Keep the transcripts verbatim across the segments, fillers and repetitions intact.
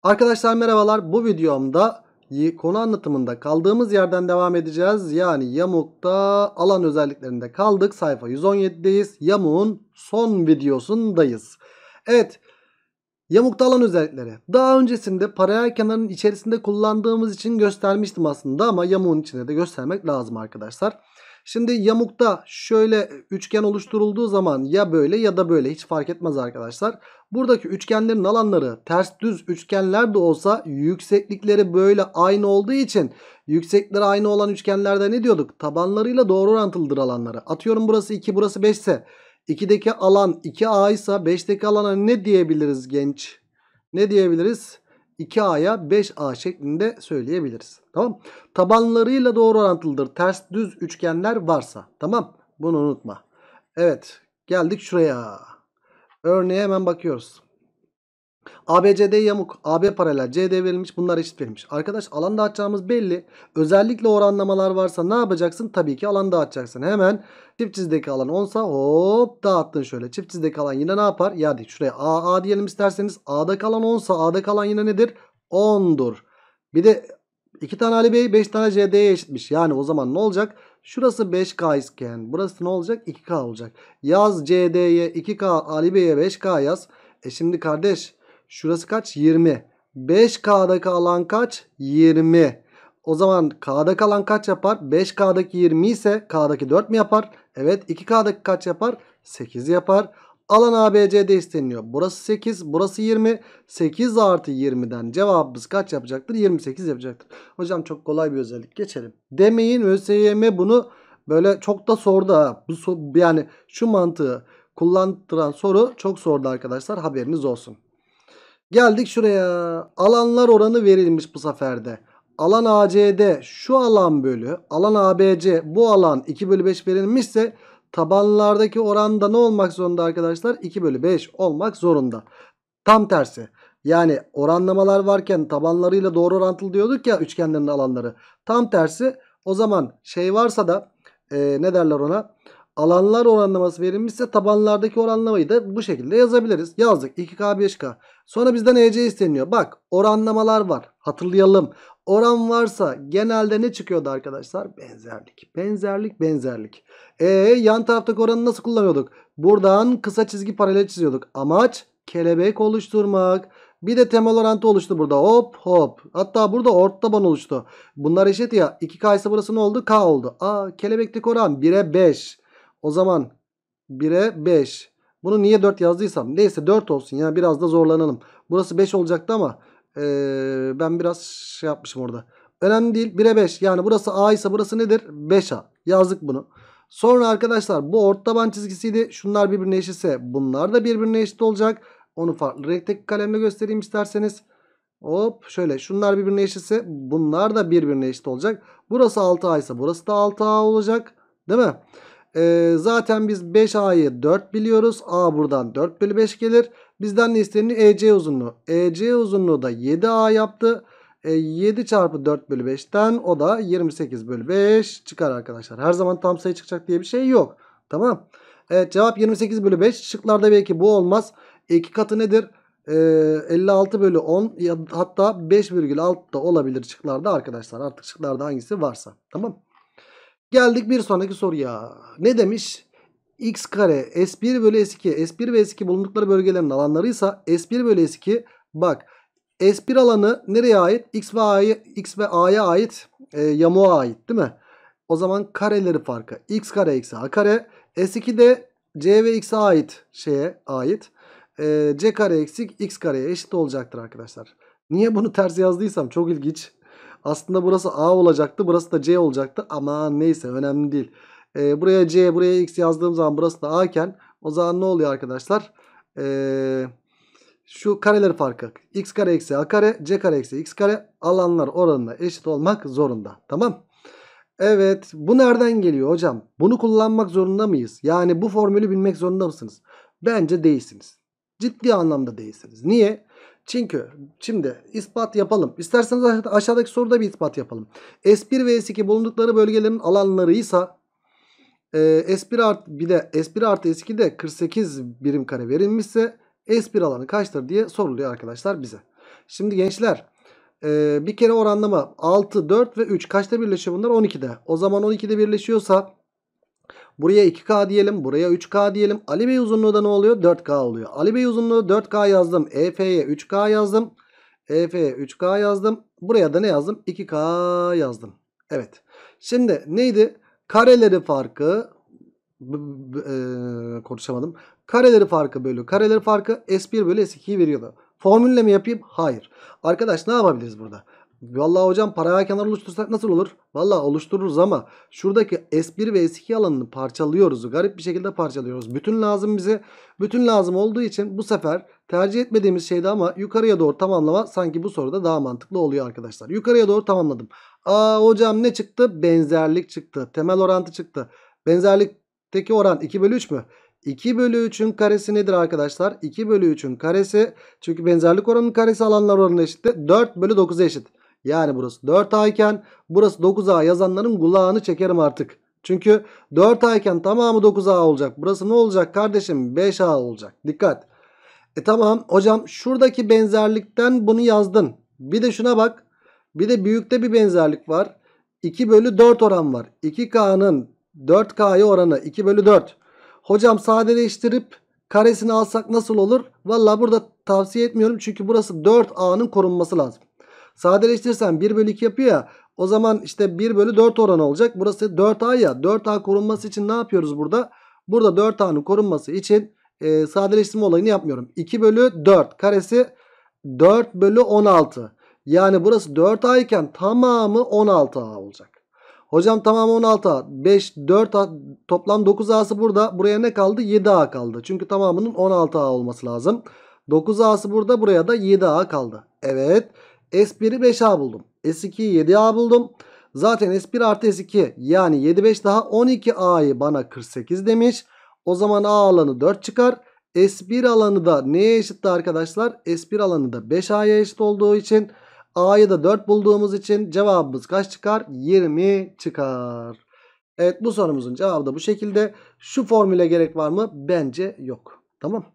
Arkadaşlar merhabalar. Bu videomda konu anlatımında kaldığımız yerden devam edeceğiz. Yani yamukta alan özelliklerinde kaldık. Sayfa yüz on yedideyiz. Yamuğun son videosundayız. Evet. Yamukta alan özellikleri. Daha öncesinde paralel kenarın içerisinde kullandığımız için göstermiştim aslında. Ama yamuğun içinde de göstermek lazım arkadaşlar. Şimdi yamukta şöyle üçgen oluşturulduğu zaman ya böyle ya da böyle hiç fark etmez arkadaşlar. Buradaki üçgenlerin alanları ters düz üçgenler de olsa yükseklikleri böyle aynı olduğu için yükseklikleri aynı olan üçgenlerde ne diyorduk? Tabanlarıyla doğru orantılıdır alanları. Atıyorum burası iki, burası beş ise ikideki alan iki A ise beşteki alana ne diyebiliriz genç? Ne diyebiliriz? iki A'ya beş A şeklinde söyleyebiliriz. Tamam. Tabanlarıyla doğru orantılıdır. Ters düz üçgenler varsa. Tamam. Bunu unutma. Evet. Geldik şuraya. Örneğe hemen bakıyoruz. A B C D yamuk. A B paralel. C D verilmiş. Bunlar eşit verilmiş. Arkadaş alan dağıtacağımız belli. Özellikle oranlamalar varsa ne yapacaksın? Tabii ki alan dağıtacaksın. Hemen çift çizdeki alan onsa hop dağıttın şöyle. Çift çizdeki alan yine ne yapar? Ya değil şuraya A A diyelim isterseniz. A'daki alan onsa A'daki alan yine nedir? ondur. Bir de iki tane Ali Bey beş tane C D'ye eşitmiş. Yani o zaman ne olacak? Şurası beş K iken burası ne olacak? iki K olacak. Yaz C D'ye iki K, Ali Bey'e beş K yaz. E şimdi kardeş şurası kaç? yirmi. beş K'daki alan kaç? yirmi. O zaman K'daki alan kaç yapar? beş K'daki yirmi ise K'daki dört mü yapar? Evet. iki K'daki kaç yapar? sekiz yapar. Alan A B C'de isteniyor. Burası sekiz. Burası yirmi. sekiz artı yirmiden cevabımız kaç yapacaktır? yirmi sekiz yapacaktır. Hocam çok kolay bir özellik. Geçelim. Demeyin ÖSYM bunu böyle çok da sordu ha. Bu, yani şu mantığı kullandıran soru çok sordu arkadaşlar. Haberiniz olsun. Geldik şuraya. Alanlar oranı verilmiş bu seferde. Alan A C D şu alan bölü alan A B C bu alan iki bölü beş verilmişse tabanlardaki oranda ne olmak zorunda arkadaşlar? iki bölü beş olmak zorunda. Tam tersi. Yani oranlamalar varken tabanlarıyla doğru orantılı diyorduk ya üçgenlerin alanları. Tam tersi. O zaman şey varsa da e, ne derler ona? Alanlar oranlaması verilmişse tabanlardaki oranlamayı da bu şekilde yazabiliriz. Yazdık. iki K beş K. Sonra bizden E C isteniyor. Bak oranlamalar var. Hatırlayalım. Oran varsa genelde ne çıkıyordu arkadaşlar? Benzerlik. Benzerlik, benzerlik. E yan taraftaki oranı nasıl kullanıyorduk? Buradan kısa çizgi paralel çiziyorduk. Amaç kelebek oluşturmak. Bir de temel orantı oluştu burada. Hop hop. Hatta burada ortaban oluştu. Bunlar eşit ya. iki K ise burası ne oldu? K oldu. Aa kelebekteki oran bire beş. O zaman bire beş. Bunu niye dört yazdıysam. Neyse dört olsun ya. Biraz da zorlanalım. Burası beş olacaktı ama ee, ben biraz şey yapmışım orada. Önemli değil. bire beş. Yani burası A ise burası nedir? beş A. Yazdık bunu. Sonra arkadaşlar bu ortaban çizgisiydi. Şunlar birbirine eşitse bunlar da birbirine eşit olacak. Onu farklı renkteki kalemle göstereyim isterseniz. Hop şöyle şunlar birbirine eşitse bunlar da birbirine eşit olacak. Burası altı A ise burası da altı A olacak. Değil mi? Ee, zaten biz beş A'yı dört biliyoruz. A buradan dört bölü beş gelir. Bizden ne isteniyor? E C uzunluğu. E C uzunluğu da yedi A yaptı. E, yedi çarpı dört bölü beşten o da yirmi sekiz bölü beş çıkar arkadaşlar. Her zaman tam sayı çıkacak diye bir şey yok. Tamam. Evet cevap yirmi sekiz bölü beş. Şıklarda belki bu olmaz. İki katı nedir? Ee, elli altı bölü on ya hatta beş virgül altı da olabilir şıklarda arkadaşlar. Artık şıklarda hangisi varsa. Tamam. Geldik bir sonraki soruya. Ne demiş? X kare S bir bölü S iki. S bir ve S iki bulundukları bölgelerin alanlarıysa S bir bölü S iki bak S bir alanı nereye ait? X ve A'ya X ve A'ya ait e, yamuğa ait değil mi? O zaman kareleri farkı. X kare eksi A kare. S iki de C ve X'e ait şeye ait. E, C kare eksi X kareye eşit olacaktır arkadaşlar. Niye bunu ters yazdıysam çok ilginç. Aslında burası A olacaktı. Burası da C olacaktı. Ama neyse önemli değil. Ee, buraya C buraya X yazdığım zaman burası da A iken o zaman ne oluyor arkadaşlar? Ee, şu kareleri farkı. X kare eksi A kare C kare eksi X kare alanlar oranına eşit olmak zorunda. Tamam. Evet bu nereden geliyor hocam? Bunu kullanmak zorunda mıyız? Yani bu formülü bilmek zorunda mısınız? Bence değilsiniz. Ciddi anlamda değilsiniz. Niye? Çünkü şimdi ispat yapalım. İsterseniz aşağıdaki soruda bir ispat yapalım. S bir ve S iki bulundukları bölgelerin alanlarıysa e, S bir artı bir de S bir artı S iki de kırk sekiz birim kare verilmişse S bir alanı kaçtır diye soruluyor arkadaşlar bize. Şimdi gençler e, bir kere oranlama altı, dört ve üç kaçta birleşiyor bunlar? on ikide. O zaman on ikide birleşiyorsa buraya iki K diyelim. Buraya üç K diyelim. Ali Bey uzunluğu da ne oluyor? dört K oluyor. Ali Bey uzunluğu dört K yazdım. E F'ye üç K yazdım. E F'ye üç K yazdım. Buraya da ne yazdım? iki K yazdım. Evet. Şimdi neydi? Kareleri farkı e, konuşamadım. Kareleri farkı bölü kareleri farkı S bir bölü S ikiyi veriyordu. Formülle mi yapayım? Hayır. Arkadaş ne yapabiliriz burada? Vallahi hocam paralel kenar oluştursak nasıl olur? Vallahi oluştururuz ama şuradaki S bir ve S iki alanını parçalıyoruz. Garip bir şekilde parçalıyoruz. Bütün lazım bize. Bütün lazım olduğu için bu sefer tercih etmediğimiz şeydi ama yukarıya doğru tamamlama sanki bu soruda daha mantıklı oluyor arkadaşlar. Yukarıya doğru tamamladım. Aa hocam ne çıktı? Benzerlik çıktı. Temel orantı çıktı. Benzerlikteki oran iki bölü üç mü? iki bölü üçün karesi nedir arkadaşlar? iki bölü üçün karesi. Çünkü benzerlik oranının karesi alanlar oranına eşitti. dört bölü dokuza eşit. Yani burası dört A iken burası dokuz A yazanların kulağını çekerim artık. Çünkü dört A iken tamamı dokuz A olacak. Burası ne olacak kardeşim? beş A olacak. Dikkat. E tamam hocam şuradaki benzerlikten bunu yazdın. Bir de şuna bak. Bir de büyükte bir benzerlik var. iki bölü dört oran var. iki K'nın dört K'ya oranı iki bölü dört. Hocam sadeleştirip karesini alsak nasıl olur? Valla burada tavsiye etmiyorum. Çünkü burası dört A'nın korunması lazım. Sadeleştirirsen bir bölü iki yapıyor ya. O zaman işte bir bölü dört oranı olacak. Burası dört A ya. dört A korunması için ne yapıyoruz burada? Burada dört A'nın korunması için e, sadeleştirme olayını yapmıyorum. iki bölü dört karesi dört bölü on altı. Yani burası dört A iken tamamı on altı A olacak. Hocam tamamı on altı A. beş, dört A, toplam dokuz A'sı burada. Buraya ne kaldı? yedi A kaldı. Çünkü tamamının on altı A olması lazım. dokuz A'sı burada. Buraya da yedi A kaldı. Evet. S bir'i beş A buldum. S iki'yi yedi A buldum. Zaten S bir artı S iki yani yedi beş daha on iki A'yı bana kırk sekiz demiş. O zaman A alanı dört çıkar. S bir alanı da neye eşitti arkadaşlar? S bir alanı da beş A'ya eşit olduğu için A'yı da dört bulduğumuz için cevabımız kaç çıkar? yirmi çıkar. Evet bu sorumuzun cevabı da bu şekilde. Şu formüle gerek var mı? Bence yok. Tamam.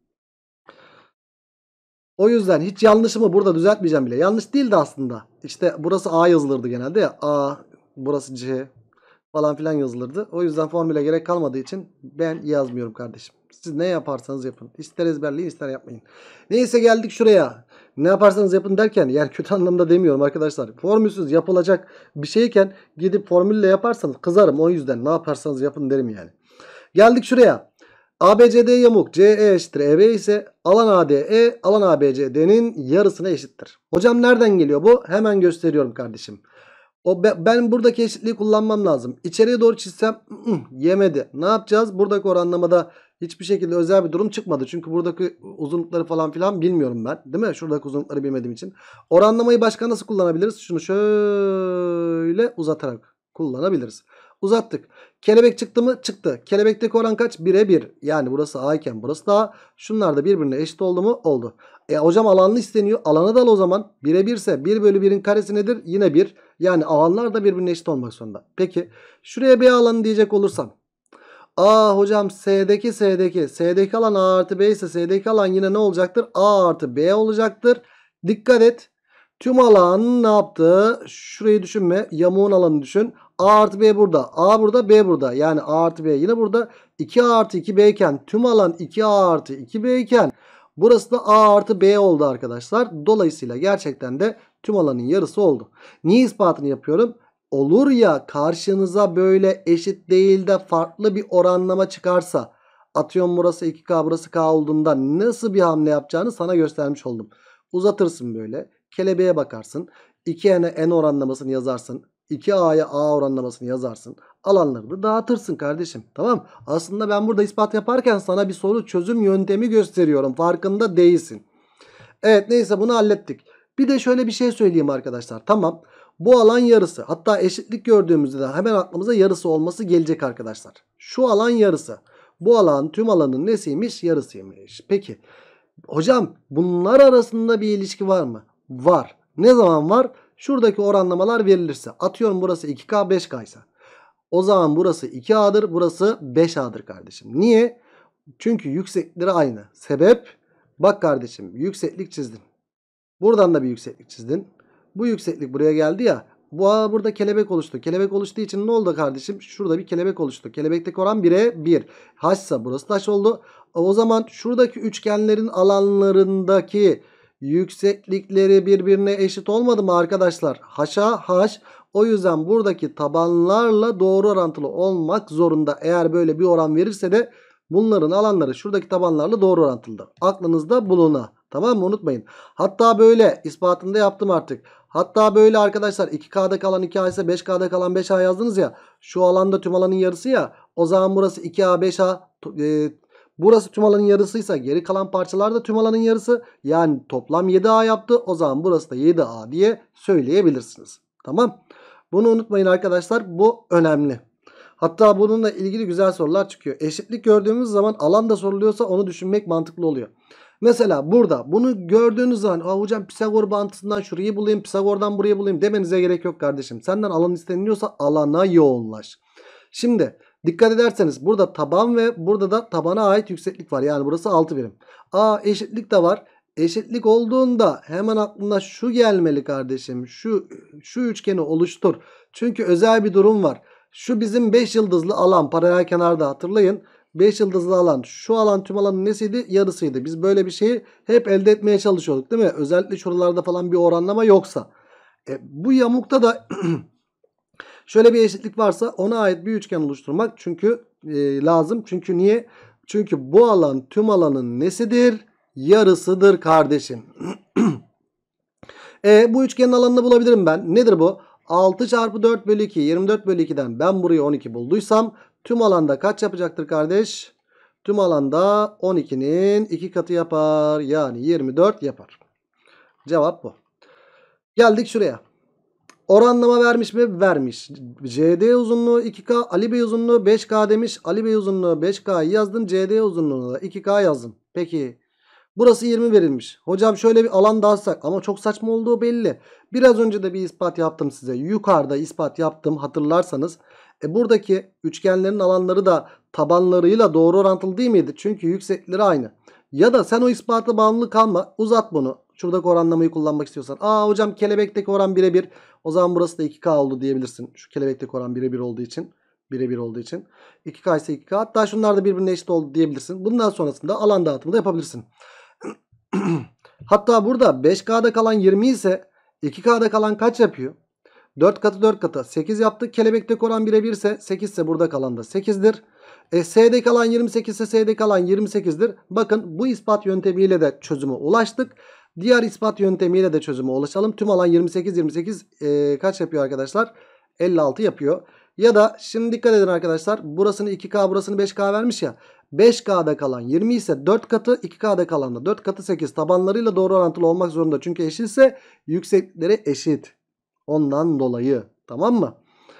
O yüzden hiç yanlışımı burada düzeltmeyeceğim bile. Yanlış değildi aslında. İşte burası A yazılırdı genelde ya. A, burası C falan filan yazılırdı. O yüzden formüle gerek kalmadığı için ben yazmıyorum kardeşim. Siz ne yaparsanız yapın. İster ezberleyin ister yapmayın. Neyse geldik şuraya. Ne yaparsanız yapın derken yani kötü anlamda demiyorum arkadaşlar. Formülsüz yapılacak bir şeyken gidip formülle yaparsanız kızarım. O yüzden ne yaparsanız yapın derim yani. Geldik şuraya. A B C D yamuk C E eşittir E B ise alan A D E alan A B C D'nin yarısına eşittir. Hocam nereden geliyor bu? Hemen gösteriyorum kardeşim. O ben buradaki eşitliği kullanmam lazım. İçeriye doğru çizsem ı-ı, yemedi. Ne yapacağız? Buradaki oranlamada hiçbir şekilde özel bir durum çıkmadı. Çünkü buradaki uzunlukları falan filan bilmiyorum ben. Değil mi? Şuradaki uzunlukları bilmediğim için. Oranlamayı başka nasıl kullanabiliriz? Şunu şöyle uzatarak kullanabiliriz. Uzattık. Kelebek çıktı mı? Çıktı. Kelebekteki oran kaç? bire bir. Yani burası A iken burası da A. Şunlar da birbirine eşit oldu mu? Oldu. E hocam alanlı isteniyor. Alanı da al o zaman. bire bir ise bir bölü birin karesi nedir? Yine bir. Yani alanlar da birbirine eşit olmak zorunda. Peki şuraya B alanı diyecek olursam. Aa hocam S'deki S'deki S'deki alan A artı B ise S'deki alan yine ne olacaktır? A artı B olacaktır. Dikkat et. Tüm alan ne yaptı? Şurayı düşünme. Yamuğun alanını düşün. A artı B burada. A burada B burada. Yani A artı B yine burada. iki A artı iki B iken tüm alan iki A artı iki B iken burası da A artı B oldu arkadaşlar. Dolayısıyla gerçekten de tüm alanın yarısı oldu. Niye ispatını yapıyorum? Olur ya karşınıza böyle eşit değil de farklı bir oranlama çıkarsa, atıyorum burası iki K burası K olduğunda nasıl bir hamle yapacağını sana göstermiş oldum. Uzatırsın böyle. Kelebeğe bakarsın. iki N'e N oranlamasını yazarsın. iki A'ya A oranlamasını yazarsın. Alanları da dağıtırsın kardeşim. Tamam. Aslında ben burada ispat yaparken sana bir soru çözüm yöntemi gösteriyorum. Farkında değilsin. Evet neyse bunu hallettik. Bir de şöyle bir şey söyleyeyim arkadaşlar. Tamam. Bu alan yarısı. Hatta eşitlik gördüğümüzde de hemen aklımıza yarısı olması gelecek arkadaşlar. Şu alan yarısı. Bu alan tüm alanın nesiymiş? Yarısıymış. Peki. Hocam bunlar arasında bir ilişki var mı? Var. Ne zaman var? Şuradaki oranlamalar verilirse. Atıyorum burası iki K beş K ise. O zaman burası iki A'dır. Burası beş A'dır kardeşim. Niye? Çünkü yükseklikleri aynı. Sebep? Bak kardeşim yükseklik çizdim. Buradan da bir yükseklik çizdin. Bu yükseklik buraya geldi ya. Bu burada kelebek oluştu. Kelebek oluştuğu için ne oldu kardeşim? Şurada bir kelebek oluştu. Kelebekteki oran bire bir. H ise burası da H oldu. O zaman şuradaki üçgenlerin alanlarındaki yükseklikleri birbirine eşit olmadı mı arkadaşlar? H'a H. O yüzden buradaki tabanlarla doğru orantılı olmak zorunda. Eğer böyle bir oran verirse de bunların alanları şuradaki tabanlarla doğru orantılı. Aklınızda buluna. Tamam mı? Unutmayın. Hatta böyle ispatını da yaptım artık. Hatta böyle arkadaşlar iki K'da kalan iki A ise beş K'da kalan beş A yazdınız ya. Şu alanda tüm alanın yarısı ya. O zaman burası iki A beş A. E, burası tüm alanın yarısıysa geri kalan parçalar da tüm alanın yarısı. Yani toplam yedi A yaptı. O zaman burası da yedi A diye söyleyebilirsiniz. Tamam. Bunu unutmayın arkadaşlar. Bu önemli. Hatta bununla ilgili güzel sorular çıkıyor. Eşitlik gördüğümüz zaman alan da soruluyorsa onu düşünmek mantıklı oluyor. Mesela burada bunu gördüğünüz zaman hocam Pisagor bağıntısından şurayı bulayım, Pisagor'dan burayı bulayım demenize gerek yok kardeşim. Senden alan isteniliyorsa alana yoğunlaş. Şimdi dikkat ederseniz burada taban ve burada da tabana ait yükseklik var. Yani burası altı birim. Aa, eşitlik de var. Eşitlik olduğunda hemen aklına şu gelmeli kardeşim. Şu, şu üçgeni oluştur. Çünkü özel bir durum var. Şu bizim beş yıldızlı alan paralel kenarda hatırlayın. beş yıldızlı alan, şu alan tüm alanın nesiydi? Yarısıydı. Biz böyle bir şeyi hep elde etmeye çalışıyorduk değil mi? Özellikle şuralarda falan bir oranlama yoksa. E, bu yamukta da şöyle bir eşitlik varsa ona ait bir üçgen oluşturmak çünkü e, lazım. Çünkü niye? Çünkü bu alan tüm alanın nesidir? Yarısıdır kardeşim. e, bu üçgenin alanını bulabilirim ben. Nedir bu? altı çarpı dört bölü iki. yirmi dört bölü iki'den ben burayı on iki bulduysam tüm alanda kaç yapacaktır kardeş? Tüm alanda on iki'nin iki katı yapar. Yani yirmi dört yapar. Cevap bu. Geldik şuraya. Oranlama vermiş mi? Vermiş. C D uzunluğu iki K, Ali Bey uzunluğu beş K demiş. Ali Bey uzunluğu beş K'yı yazdın. C D uzunluğunu da iki K yazdın. Peki. Burası yirmi verilmiş. Hocam şöyle bir alan dağıtsak ama çok saçma olduğu belli. Biraz önce de bir ispat yaptım size. Yukarıda ispat yaptım hatırlarsanız. E buradaki üçgenlerin alanları da tabanlarıyla doğru orantılı değil miydi? Çünkü yükseklikleri aynı. Ya da sen o ispatla bağımlı kalma. Uzat bunu. Şuradaki oranlamayı kullanmak istiyorsan. Aa hocam kelebekteki oran bire bir. O zaman burası da iki K oldu diyebilirsin. Şu kelebekteki oran bire bir olduğu için. bire bir olduğu için. iki K ise iki K. Hatta şunlar da birbirine eşit oldu diyebilirsin. Bundan sonrasında alan dağıtımı da yapabilirsin. Hatta burada beş K'da kalan yirmi ise iki K'da kalan kaç yapıyor? dört katı dört katı sekiz yaptı. Kelebekteki oran bire bir ise sekiz ise burada kalan da sekiz'dir. E, S'de kalan yirmi sekiz ise S'de kalan yirmi sekiz'dir. Bakın bu ispat yöntemiyle de çözüme ulaştık. Diğer ispat yöntemiyle de çözüme ulaşalım. Tüm alan yirmi sekiz yirmi sekiz e, kaç yapıyor arkadaşlar? elli altı yapıyor. Ya da şimdi dikkat edin arkadaşlar. Burasını iki K burasını beş K vermiş ya. beş K'da kalan yirmi ise dört katı, iki K'da kalan da dört katı sekiz. Tabanlarıyla doğru orantılı olmak zorunda. Çünkü eşitse yükseklikleri eşit. Ondan dolayı. Tamam mı?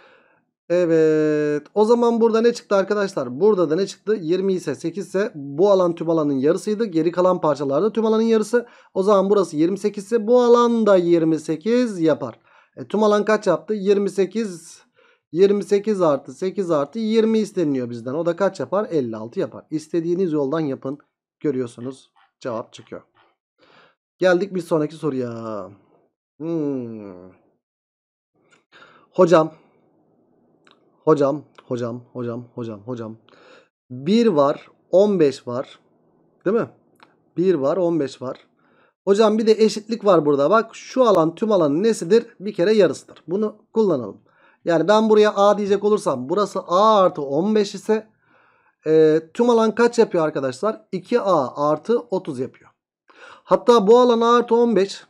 Evet. O zaman burada ne çıktı arkadaşlar? Burada da ne çıktı? yirmi ise sekiz ise bu alan tüm alanın yarısıydı. Geri kalan parçalar da tüm alanın yarısı. O zaman burası yirmi sekiz ise bu alan da yirmi sekiz yapar. E, tüm alan kaç yaptı? yirmi sekiz. yirmi sekiz artı sekiz artı yirmi isteniyor bizden. O da kaç yapar? elli altı yapar. İstediğiniz yoldan yapın. Görüyorsunuz. Cevap çıkıyor. Geldik bir sonraki soruya. Hmm. Hocam. Hocam. Hocam. Hocam. Hocam. Hocam. bir var. on beş var. Değil mi? bir var. on beş var. Hocam bir de eşitlik var burada. Bak şu alan tüm alanın nesidir? Bir kere yarısıdır. Bunu kullanalım. Yani ben buraya A diyecek olursam burası A artı on beş ise e, tüm alan kaç yapıyor arkadaşlar? iki A artı otuz yapıyor. Hatta bu alan A artı on beş.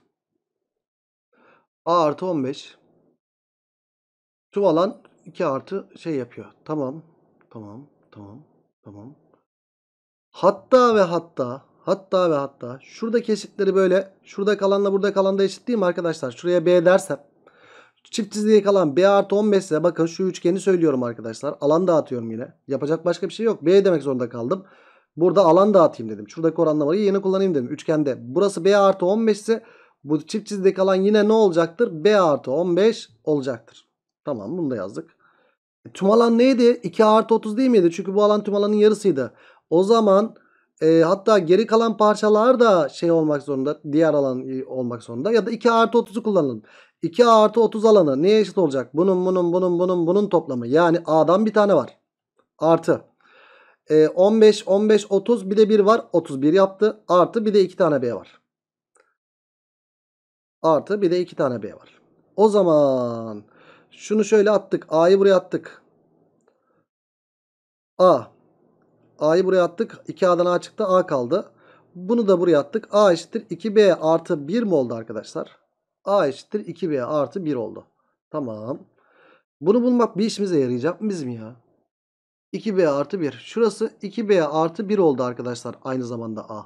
A artı on beş. Tüm alan iki artı şey yapıyor. Tamam. Tamam. Tamam. Tamam. Hatta ve hatta hatta ve hatta şuradaki eşitleri böyle şurada kalanla burada kalan da eşit değil mi arkadaşlar? Şuraya B dersem çift çizgiye kalan B artı on beş ise bakın şu üçgeni söylüyorum arkadaşlar. Alan dağıtıyorum yine. Yapacak başka bir şey yok. B demek zorunda kaldım. Burada alan dağıtayım dedim. Şuradaki oranlamayı yeni kullanayım dedim. Üçgende burası B artı on beş ise bu çift çizgiye kalan yine ne olacaktır? B artı on beş olacaktır. Tamam, bunu da yazdık. E, tüm alan neydi? iki artı otuz değil miydi? Çünkü bu alan tüm alanın yarısıydı. O zaman E, hatta geri kalan parçalar da şey olmak zorunda. Diğer alan olmak zorunda. Ya da iki artı otuzu kullanalım. iki artı otuz alanı neye eşit olacak? Bunun bunun bunun bunun bunun toplamı. Yani A'dan bir tane var. Artı. E, on beş on beş otuz bir de bir var. otuz bir yaptı. Artı bir de iki tane B var. Artı bir de iki tane B var. O zaman şunu şöyle attık. A'yı buraya attık. A. A'yı buraya attık. iki A'dan A çıktı. A kaldı. Bunu da buraya attık. A eşittir iki B artı bir mi oldu arkadaşlar? A eşittir iki B artı bir oldu. Tamam. Bunu bulmak bir işimize yarayacak mı bizim ya? iki B artı bir. Şurası iki B artı bir oldu arkadaşlar. Aynı zamanda A.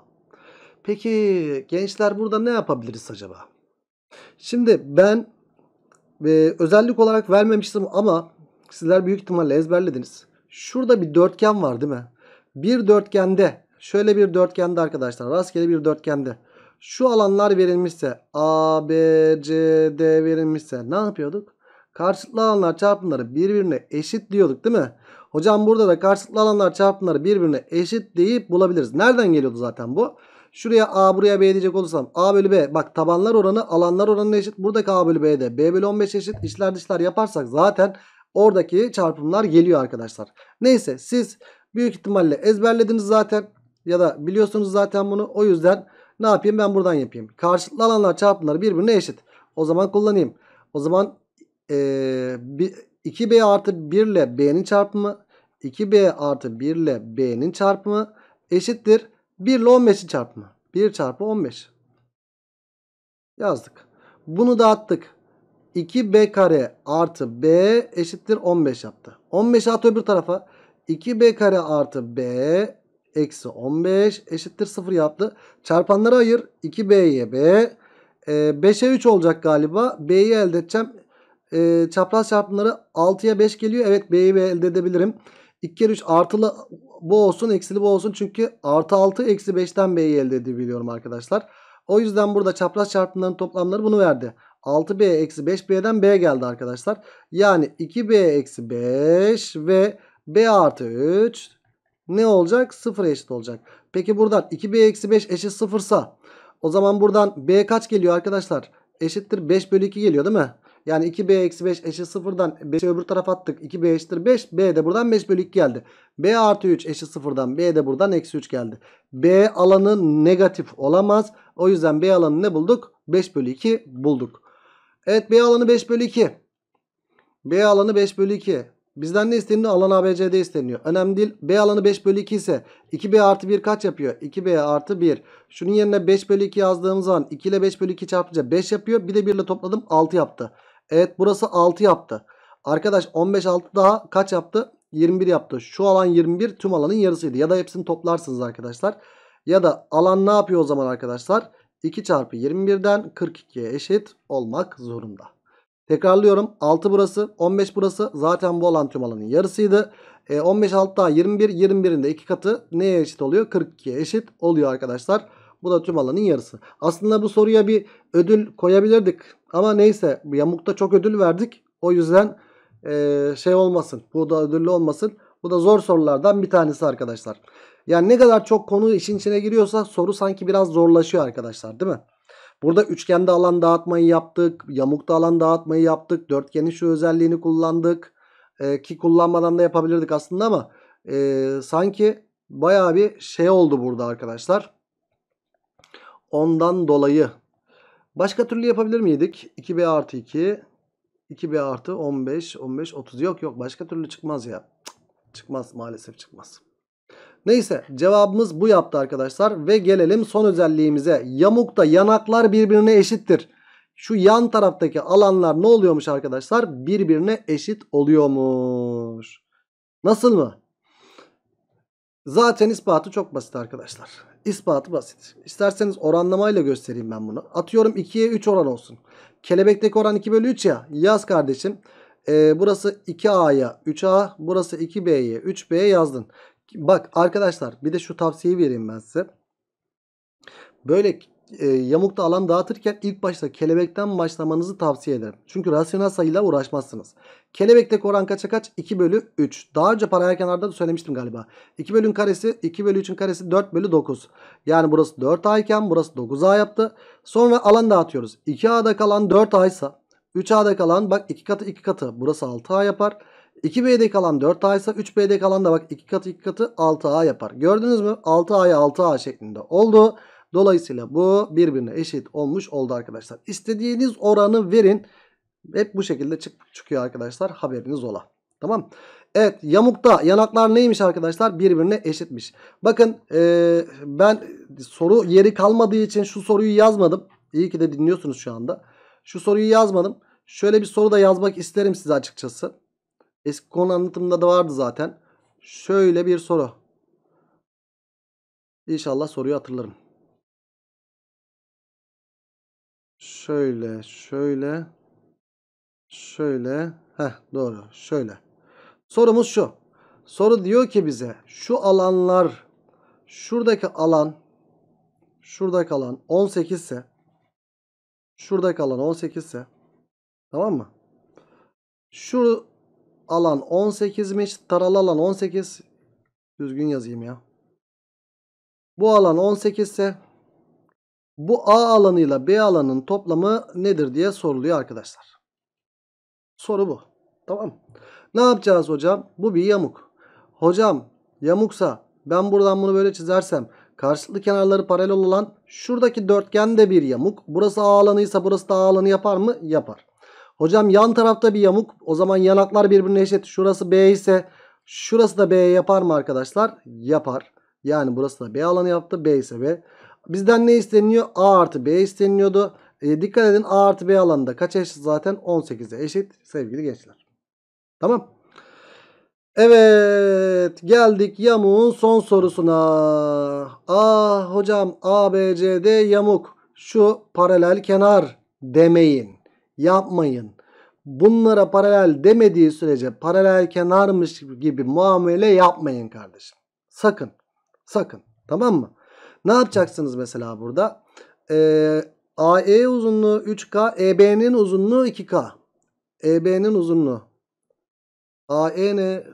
Peki gençler burada ne yapabiliriz acaba? Şimdi ben e, özellik olarak vermemiştim ama sizler büyük ihtimalle ezberlediniz. Şurada bir dörtgen var değil mi? Bir dörtgende, şöyle bir dörtgende arkadaşlar, rastgele bir dörtgende şu alanlar verilmişse, A, B, C, D verilmişse ne yapıyorduk? Karşılıklı alanlar çarpımları birbirine eşit diyorduk değil mi? Hocam burada da karşılıklı alanlar çarpımları birbirine eşit deyip bulabiliriz. Nereden geliyordu zaten bu? Şuraya A, buraya B diyecek olursam A bölü B. Bak tabanlar oranı alanlar oranına eşit. Buradaki A bölü B'de B bölü on beş eşit. İçler dışlar yaparsak zaten oradaki çarpımlar geliyor arkadaşlar. Neyse siz büyük ihtimalle ezberlediniz zaten. Ya da biliyorsunuz zaten bunu. O yüzden ne yapayım, ben buradan yapayım. Karşılıklı alanlar çarpımları birbirine eşit. O zaman kullanayım. O zaman ee, iki B artı bir ile B'nin çarpımı, iki B artı bir ile B'nin çarpımı eşittir bir ile on beşin çarpımı. bir çarpı on beş. Yazdık. Bunu dağıttık. iki B kare artı B eşittir on beş yaptı. on beşi at öbür tarafa. iki B kare artı B eksi on beş eşittir sıfır yaptı. Çarpanları ayır. iki B'ye B. E, beşe üç olacak galiba. B'yi elde edeceğim. E, çapraz çarpımları altıya beş geliyor. Evet, B'yi elde edebilirim. iki kere üç artılı bu olsun, eksili bu olsun. Çünkü artı altı eksi beşten B'yi elde edebiliyorum arkadaşlar. O yüzden burada çapraz çarpımların toplamları bunu verdi. altı B eksi beş B'den B geldi arkadaşlar. Yani iki B eksi beş ve B artı üç ne olacak? sıfıra eşit olacak. Peki buradan iki B eksi beş eşit sıfırsa o zaman buradan B kaç geliyor arkadaşlar? Eşittir beş bölü iki geliyor değil mi? Yani iki B eksi beş eşit sıfırdan beşi öbür tarafa attık. iki B eşittir beş. B de buradan beş bölü iki geldi. B artı üç eşit sıfırdan B de buradan eksi üç geldi. B alanı negatif olamaz. O yüzden B alanı ne bulduk? beş bölü iki bulduk. Evet, B alanı beş bölü iki. B alanı beş bölü iki. Bizden ne isteniyor? Alan A B C'de isteniyor. Önemli değil. B alanı beş bölü iki ise iki B artı bir kaç yapıyor? iki B artı bir. Şunun yerine beş bölü iki yazdığımız zaman iki ile beş bölü iki çarpınca beş yapıyor. Bir de bir ile topladım, altı yaptı. Evet, burası altı yaptı. Arkadaş on beş altı daha kaç yaptı? yirmi bir yaptı. Şu alan yirmi bir tüm alanın yarısıydı. Ya da hepsini toplarsınız arkadaşlar. Ya da alan ne yapıyor o zaman arkadaşlar? iki çarpı yirmi birden kırk ikiye eşit olmak zorunda. Tekrarlıyorum. altı burası, on beş burası. Zaten bu alan tüm alanın yarısıydı. E, on beş altı daha yirmi bir. yirmi birin de iki katı neye eşit oluyor? kırk ikiye eşit oluyor arkadaşlar. Bu da tüm alanın yarısı. Aslında bu soruya bir ödül koyabilirdik. Ama neyse, yamukta çok ödül verdik. O yüzden e, şey olmasın. Bu da ödüllü olmasın. Bu da zor sorulardan bir tanesi arkadaşlar. Yani ne kadar çok konu işin içine giriyorsa soru sanki biraz zorlaşıyor arkadaşlar, değil mi? Burada üçgende alan dağıtmayı yaptık. Yamukta alan dağıtmayı yaptık. Dörtgenin şu özelliğini kullandık. Ee, ki kullanmadan da yapabilirdik aslında ama e, sanki bayağı bir şey oldu burada arkadaşlar. Ondan dolayı. Başka türlü yapabilir miydik? iki B artı iki. iki B artı on beş. on beş otuz. Yok yok, başka türlü çıkmaz ya. Cık, çıkmaz, maalesef çıkmaz. Neyse, cevabımız bu yaptı arkadaşlar. Ve gelelim son özelliğimize. Yamukta yanaklar birbirine eşittir. Şu yan taraftaki alanlar ne oluyormuş arkadaşlar? Birbirine eşit oluyormuş. Nasıl mı? Zaten ispatı çok basit arkadaşlar. İspatı basit. İsterseniz oranlamayla göstereyim ben bunu. Atıyorum ikiye üç oran olsun. Kelebekteki oran iki bölü üç ya. Yaz kardeşim. Ee, burası iki A'ya üç A. Burası iki B'ye üç B yazdın. Bak arkadaşlar, bir de şu tavsiyeyi vereyim ben size. Böyle e, yamukta alan dağıtırken ilk başta kelebekten başlamanızı tavsiye ederim. Çünkü rasyonel sayıyla uğraşmazsınız. Kelebekteki oran kaça kaç? iki bölü üç. Daha önce paralel kenarda da söylemiştim galiba. iki bölünün karesi, iki bölü üçün karesi dört bölü dokuz. Yani burası dört a iken burası dokuz a yaptı. Sonra alan dağıtıyoruz. iki a'da kalan dört a ise üç a'da kalan bak iki katı iki katı burası altı a yapar. iki b'de kalan dört a ise üç b'de kalan da bak iki katı iki katı altı a yapar. Gördünüz mü? altı a'ya altı a şeklinde oldu. Dolayısıyla bu birbirine eşit olmuş oldu arkadaşlar. İstediğiniz oranı verin. Hep bu şekilde çık çıkıyor arkadaşlar. Haberiniz ola. Tamam. Evet, yamukta yanaklar neymiş arkadaşlar? Birbirine eşitmiş. Bakın ee, ben soru yeri kalmadığı için şu soruyu yazmadım. İyi ki de dinliyorsunuz şu anda. Şu soruyu yazmadım. Şöyle bir soru da yazmak isterim size açıkçası. Eski konu anlatımında da vardı zaten. Şöyle bir soru. İnşallah soruyu hatırlarım. Şöyle şöyle şöyle. Heh, doğru. Şöyle. Sorumuz şu. Soru diyor ki bize şu alanlar, şuradaki alan, şuradaki alan on sekiz ise, şuradaki alan on sekiz ise, tamam mı? Şu alan on sekizmiş, taralı alan on sekiz. Düzgün yazayım ya. Bu alan on sekiz ise bu A alanıyla B alanının toplamı nedir diye soruluyor arkadaşlar. Soru bu. Tamam. Ne yapacağız hocam? Bu bir yamuk. Hocam yamuksa ben buradan bunu böyle çizersem karşılıklı kenarları paralel olan şuradaki dörtgen de bir yamuk. Burası A alanıysa burası da A alanı yapar mı? Yapar. Hocam yan tarafta bir yamuk. O zaman yanaklar birbirine eşit. Şurası B ise şurası da B yapar mı arkadaşlar? Yapar. Yani burası da B alanı yaptı. B ise B. Bizden ne isteniyor? A artı B isteniliyordu. E, dikkat edin A artı B alanında kaça eşit zaten? on sekize eşit sevgili gençler. Tamam. Evet, geldik yamuğun son sorusuna. Aa hocam A B C D yamuk. Şu paralel kenar demeyin. Yapmayın. Bunlara paralel demediği sürece paralel kenarmış gibi muamele yapmayın kardeşim. Sakın. Sakın. Tamam mı? Ne yapacaksınız mesela burada? Ee, A E uzunluğu üç K, E B'nin uzunluğu iki K. E B'nin uzunluğu. A E ne?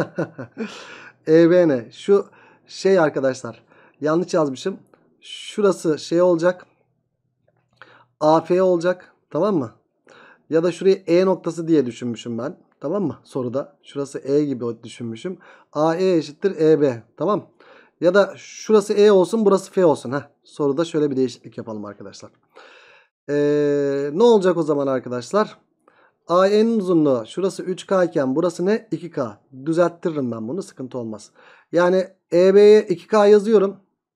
E B ne? Şu şey arkadaşlar. Yanlış yazmışım. Şurası şey olacak. A F olacak. Tamam mı? Ya da şurayı E noktası diye düşünmüşüm ben. Tamam mı? Soruda. Şurası E gibi düşünmüşüm. A E eşittir E B. Tamam. Ya da şurası E olsun, burası F olsun. Heh. Soruda şöyle bir değişiklik yapalım arkadaşlar. Ee, ne olacak o zaman arkadaşlar? A E'nin uzunluğu şurası üç K iken burası ne? iki K. Düzelttiririm ben bunu, sıkıntı olmaz. Yani E B'ye iki K yazıyorum.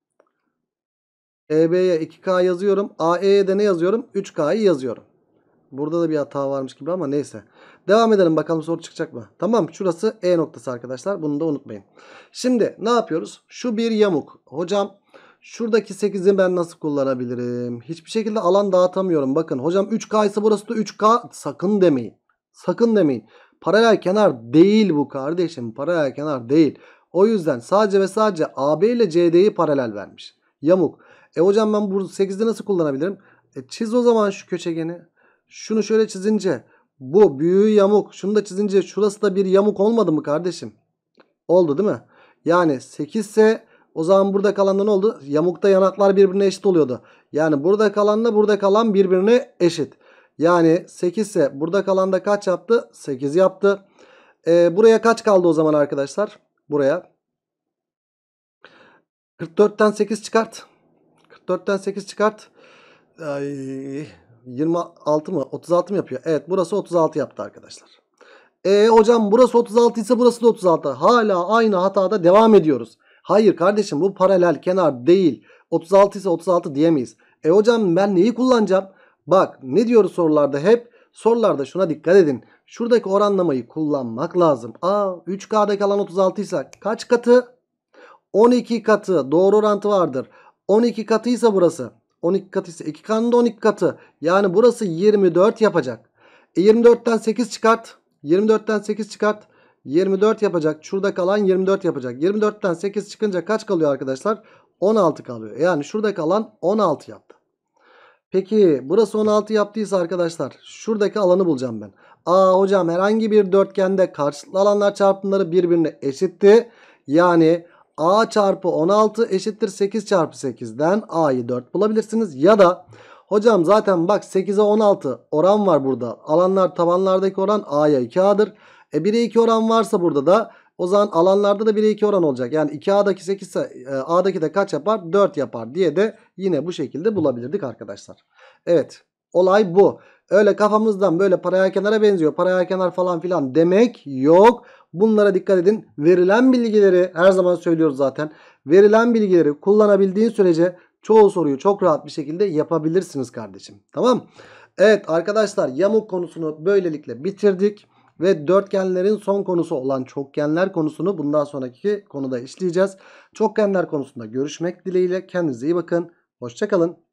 E B'ye iki K yazıyorum. A E'ye de ne yazıyorum? üç K'yı yazıyorum. Burada da bir hata varmış gibi ama neyse. Devam edelim bakalım soru çıkacak mı? Tamam, şurası E noktası arkadaşlar. Bunu da unutmayın. Şimdi ne yapıyoruz? Şu bir yamuk. Hocam şuradaki sekizi ben nasıl kullanabilirim? Hiçbir şekilde alan dağıtamıyorum. Bakın hocam üç K ise burası da üç K. Sakın demeyin. Sakın demeyin. Paralel kenar değil bu kardeşim. Paralel kenar değil. O yüzden sadece ve sadece A B ile C D'yi paralel vermiş. Yamuk. E hocam ben bu sekizi nasıl kullanabilirim? E çiz o zaman şu köşegeni. Şunu şöyle çizince bu büyüğü yamuk. Şunu da çizince şurası da bir yamuk olmadı mı kardeşim? Oldu değil mi? Yani sekiz ise o zaman burada kalan da ne oldu? Yamukta yanaklar birbirine eşit oluyordu. Yani burada kalanla burada kalan birbirine eşit. Yani sekiz ise burada kalan da kaç yaptı? sekiz yaptı. Ee, buraya kaç kaldı o zaman arkadaşlar? Buraya. kırk dörtten sekiz çıkart. kırk dörtten sekiz çıkart. Ay, yirmi altı mı? otuz altı mı yapıyor? Evet, burası otuz altı yaptı arkadaşlar. E hocam burası otuz altı ise burası da otuz altı. Hala aynı hatada devam ediyoruz. Hayır kardeşim, bu paralel kenar değil. otuz altı ise otuz altı diyemeyiz. E hocam ben neyi kullanacağım? Bak ne diyoruz sorularda hep? Sorularda şuna dikkat edin. Şuradaki oranlamayı kullanmak lazım. Aa, üç K'daki alan otuz altı ise kaç katı? on iki katı. Doğru orantı vardır. on iki katıysa burası. on iki katıysa iki K'nın da on iki katı. Yani burası yirmi dört yapacak. E yirmi dörtten sekiz çıkart. yirmi dörtten sekiz çıkart. yirmi dört yapacak. Şurada kalan yirmi dört yapacak. yirmi dörtten sekiz çıkınca kaç kalıyor arkadaşlar? on altı kalıyor. Yani şurada kalan on altı yaptı. Peki burası on altı yaptıysa arkadaşlar şuradaki alanı bulacağım ben. Aa hocam herhangi bir dörtgende karşılıklı alanlar çarpımları birbirine eşitti. Yani A çarpı on altı eşittir sekiz çarpı sekizden A'yı dört bulabilirsiniz. Ya da hocam zaten bak sekize on altı oran var burada. Alanlar tabanlardaki oran A'ya iki A'dır. E bire iki oran varsa burada da o zaman alanlarda da bire iki oran olacak. Yani iki A'daki sekiz ise e, A'daki de kaç yapar? dört yapar diye de yine bu şekilde bulabilirdik arkadaşlar. Evet, olay bu. Öyle kafamızdan böyle paraya kenara benziyor, paraya kenar falan filan demek yok. Bunlara dikkat edin. Verilen bilgileri her zaman söylüyoruz zaten. Verilen bilgileri kullanabildiğin sürece çoğu soruyu çok rahat bir şekilde yapabilirsiniz kardeşim. Tamam. Evet arkadaşlar, yamuk konusunu böylelikle bitirdik. Ve dörtgenlerin son konusu olan çokgenler konusunu bundan sonraki konuda işleyeceğiz. Çokgenler konusunda görüşmek dileğiyle. Kendinize iyi bakın. Hoşça kalın.